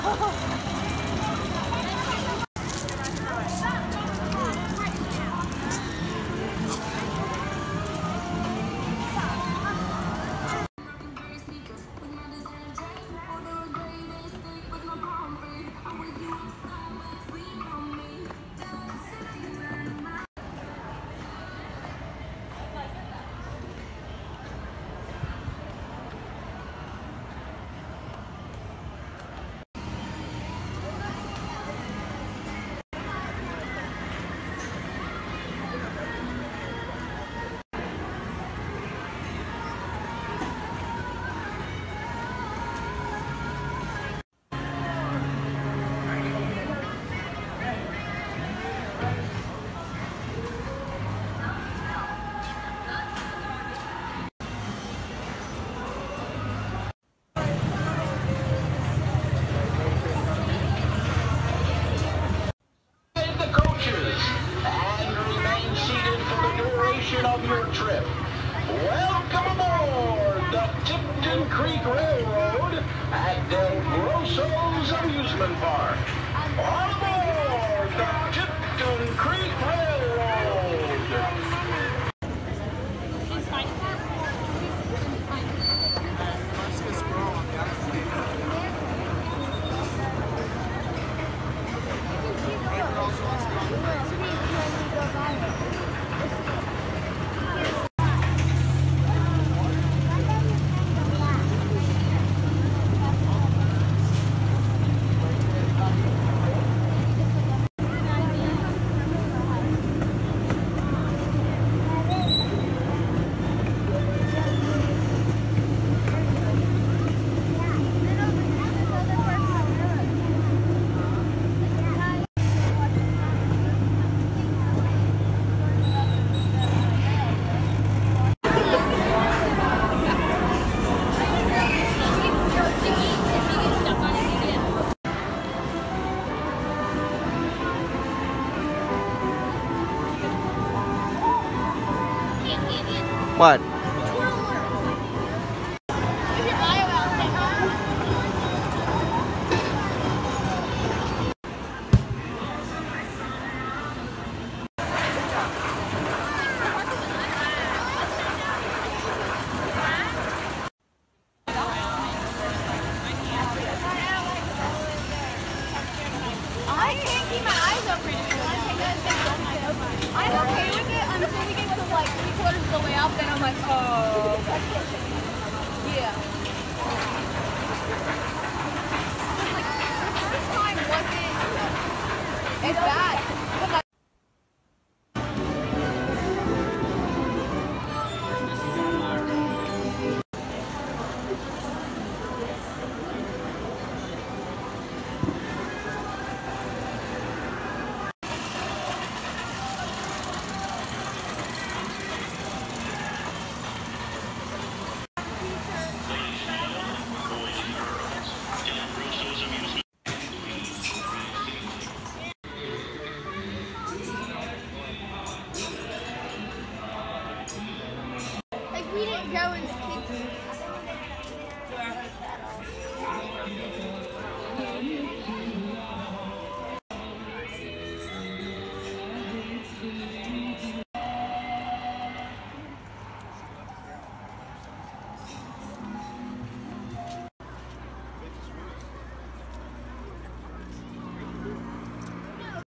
Of your trip. Welcome aboard the Tipton Creek Railroad at Del Grosso's Amusement Park. On aboard the Tipton Creek Railroad. What? I can't keep my eyes open. I'm okay with it until we get to like 3/4 of the way up, then I'm like, oh. Yeah. Like, this time wasn't as bad. We didn't go into kids.